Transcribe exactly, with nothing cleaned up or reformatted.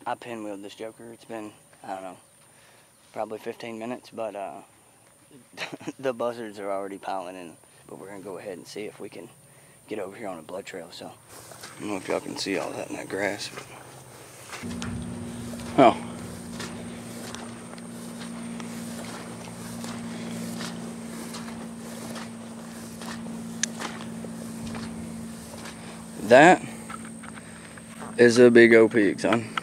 I pinwheeled this joker. It's been, I don't know, probably fifteen minutes, but uh, the buzzards are already piling in. But we're gonna go ahead and see if we can get over here on a blood trail. So I don't know if y'all can see all that in that grass. But... Oh. That is a big old pig, son.